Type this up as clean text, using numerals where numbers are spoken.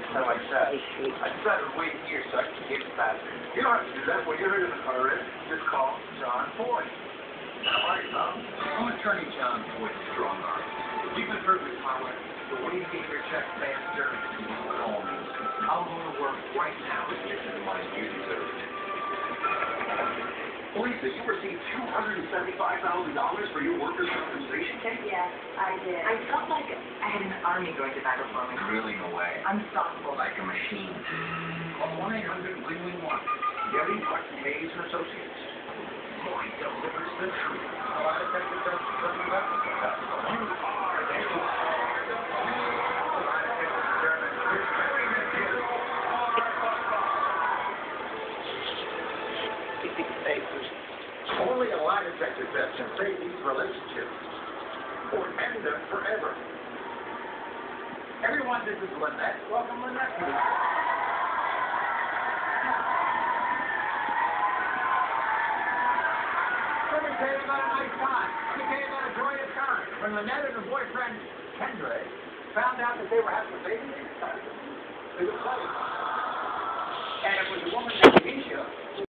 And like that. I decided to wait here so I can get faster. You don't have to do that. When you're in the car, just call John Boyd. How are you, Tom? I'm attorney John Boyd, strong arm. You've been hurt with power, but when you get your check faster, you call me. I'll go to work right now to get you the money you deserve. Lisa, you received $275,000 for your workers' compensation case? Yes, I did. I felt like I had an army going to battle for me. Really, no way. Unstoppable. Like a machine. Call 1-800-WIN-WIN-1. Getty, Martin, Hayes, and Associates. Boy delivers the truth. A lot of Texas doesn't let me. You are the Only a lie detector test can save these relationships or end them forever. Everyone, this is Lynette. Welcome, Lynette. Let me tell you about a nice time. Let me tell you about a joyous time. When Lynette and her boyfriend, Kendra, found out that they were having a baby, they decided to do it. And it was a woman named Misha